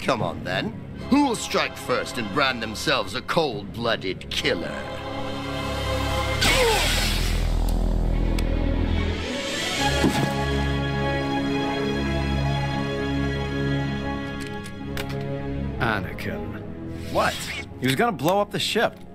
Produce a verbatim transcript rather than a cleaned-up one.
Come on, then. Who will strike first and brand themselves a cold-blooded killer? Anakin. What? He was gonna blow up the ship.